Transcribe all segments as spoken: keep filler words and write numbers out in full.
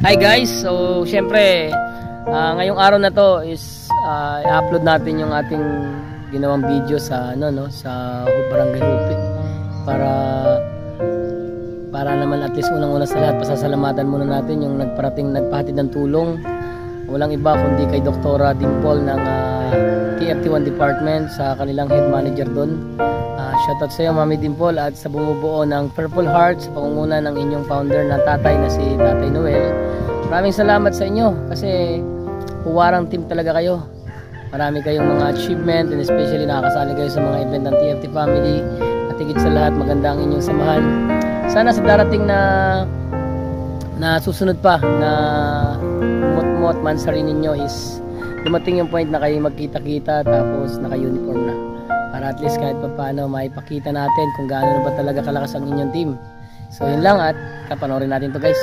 Hi guys, so syempre uh, ngayong araw na to is uh, i-upload natin yung ating ginawang video sa ano no sa Barangay Hupi para para naman at least unang-una sa lahat pasasalamatan muna natin yung nagparating nagpahatid ng tulong, walang iba kundi kay Doktora Dimple ng uh, T F T one Department, sa kanilang head manager doon. Uh, shoutout sa iyo Mami Dimple at sa bumubuo ng Purple Heart sa pangunguna ng inyong founder na tatay na si Tatay Noel. Maraming salamat sa inyo kasi huwarang team talaga kayo. Marami kayong mga achievement and especially nakakasali kayo sa mga event ng T F T family at higit sa lahat maganda ang inyong samahan. Sana sa darating na na susunod pa na umot-mot man sa rin ninyo is dumating yung point na kayo magkita-kita tapos naka-uniform na para at least kahit pa paano maipakita natin kung gaano ba talaga kalakas ang inyong team. So yun lang at kapanoorin natin to guys.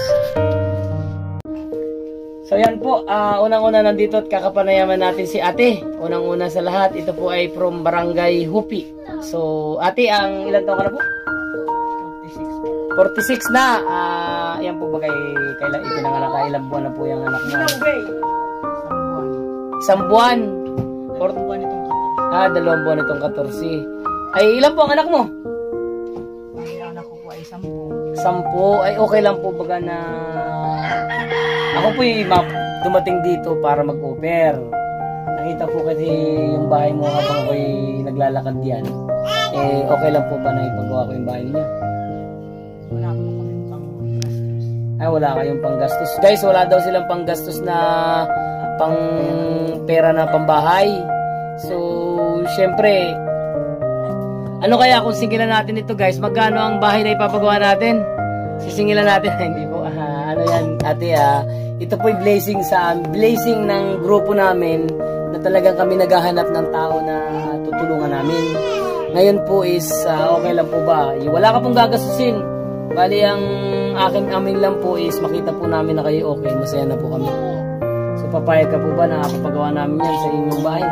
So yan po, uh, unang-una nandito at kakapanayaman natin si ate. Unang-una sa lahat, ito po ay from Barangay Hupi. So ate, ang ilan taon ka na po? forty-six. forty-six na. Uh, yan po ba kay kailan ipinanganak ka? Ilang buwan na po yung anak mo? Isang buwan. Isang buwan. Dalawang buwan itong katorse. Ah, dalawang buwan itong katorse. Ay, ilan po ang anak mo? Ay, anak ko po ay sampu. Sampu. Ay, okay lang po baga na ako po yung dumating dito para mag-offer. Nakita po kasi yung bahay mo habang ako'y naglalakad yan. Eh, okay lang po ba na ipagawa ko yung bahay niya? Wala po kami pang-gastos. Ay, wala kayong panggastos. Guys, wala daw silang panggastos na pang pera na pambahay. So, syempre, ano kaya kung singilan natin ito guys? Magkano ang bahay na ipapagawa natin? Sisingilan natin. Hindi po, ah, ano yan, ate ah. Ito po'y blessing sa blessing ng grupo namin na talagang kami naghahanap ng tao na tutulungan namin. Ngayon po is uh, okay lang po ba? Wala ka pong gagastusin. Bali ang akin amin lang po is makita po namin na kayo okay, masaya na po kami. So papayag ka po ba na kapagawa namin yan sa inyong bahay?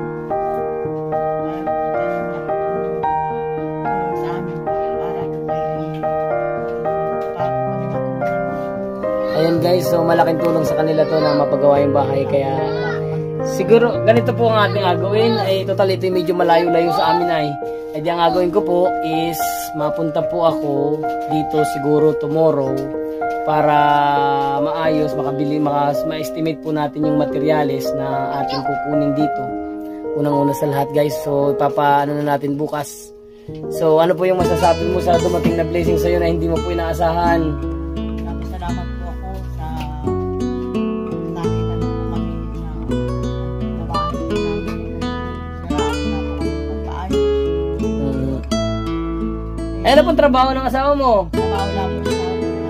Ayan guys, so malaking tulong sa kanila to na mapagawa yung bahay. Kaya siguro ganito po ang ating agawin. Ay total ito medyo malayo-layo sa amin ay. Ay di ang agawin ko po is mapunta po ako dito siguro tomorrow para maayos, makabili, ma-estimate po natin yung materials na ating kukunin dito. Unang-una sa lahat guys, so ipapaano na natin bukas. So ano po yung masasabi mo sa dumating na blessing sa'yo na hindi mo po inaasahan? Salamat po ako sa nakita niyo kami na trabaho namin. Salamat na po kami pagpaayos. Hmm. Eh, ano pong trabaho ng asawa mo? Trabaho lang po sa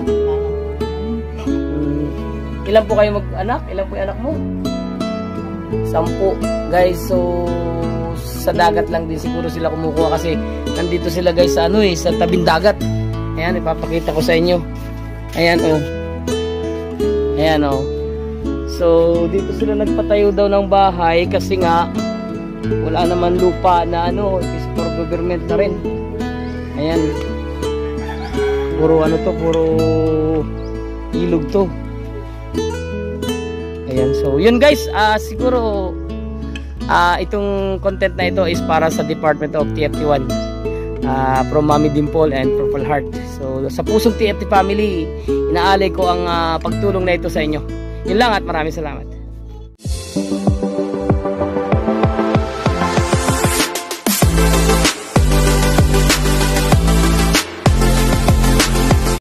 Hmm. Ilan po kayo mag-anak? Ilan po yung anak mo? Sampu. Guys, so sa dagat lang din siguro sila kumukuha kasi nandito sila guys sa ano eh, sa tabing dagat. Ayan, ipapakita ko sa inyo. Ayan oh. Ayan oh. So dito sila nagpatayo daw ng bahay kasi nga wala naman lupa na ano, is for government na rin. Ayan. Puro ano to, puro ilog to. Ayan, so yun guys, uh, siguro uh, itong content na ito is para sa Department of T F T one. Uh, from Mami Dimple and Purple Heart. So sa pusong T F T family, inaalay ko ang uh, pagtulong na ito sa inyo. Yun lang at maraming salamat.